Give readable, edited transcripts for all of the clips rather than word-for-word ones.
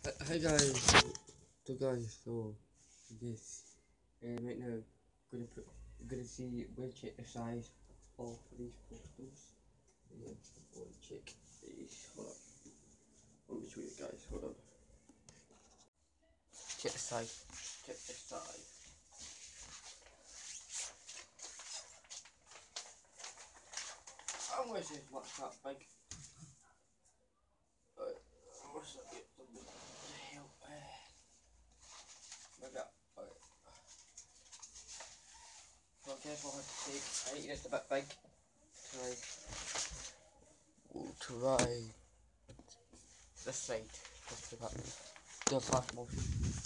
Hi guys, so yes, right now gonna see we'll check the size of these posters. Yeah, we'll check these. Hold on, let me show you guys. Hold on. Check the size. Check the size. I'm gonna say it's not that big. I'm gonna get something to help. Look at. So guess what I have to take. I think it's a bit big. Try this side. The fast motion.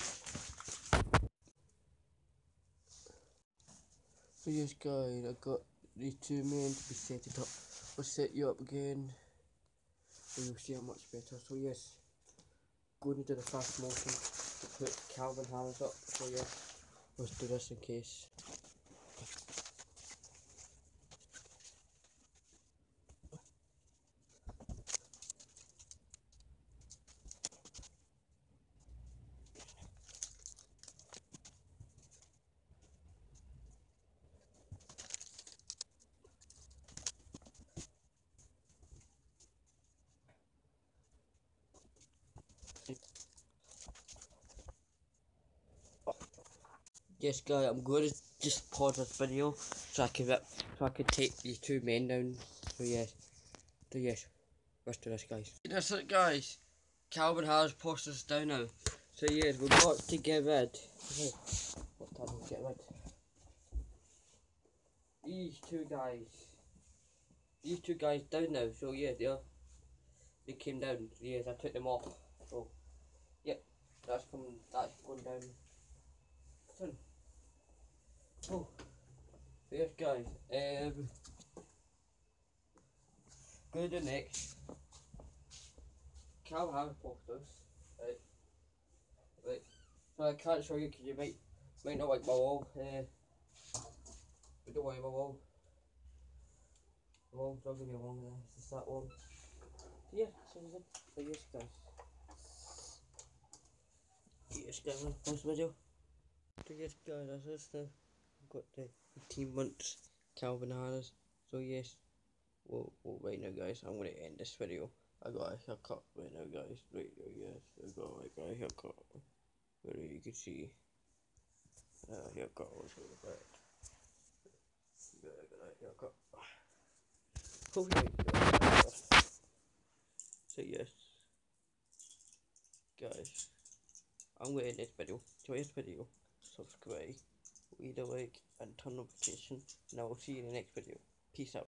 So yes guys, I got these two men to be set it up. I'll set you up again and you'll see how much better. So yes, going into the fast motion to put Calvin Harris up. So yes, let's do this in case. Yes guys, I'm going to just pause this video so I can take these two men down. So yes, let's do this guys. That's it guys, Calvin Harris posted us down now. So yes, we've got to get rid. What time we get rid? These two guys down now. So yeah, they came down. Yes, I took them off. So yep, that's going down. Soon. Oh, so yes guys, go to the next. Cal Harris posters. Right, right. So I can't show you because you might not like my wall. But don't worry, my wall. The wall's not gonna be long there. It's just that one. So yeah, so yes guys. Yes guys, I'm gonna pause the video. So yes guys, that's just I've got the 18 months Calvin Harris. So yes, well right now guys, I'm gonna end this video. I got a haircut right now guys. Right now, yes, I got a haircut. Where you can see haircut was really bad. I got a haircut. Oh yeah. So yes, guys, I'm gonna end this video. Enjoy this video. Subscribe, leave a like, and turn notification. And I will see you in the next video. Peace out.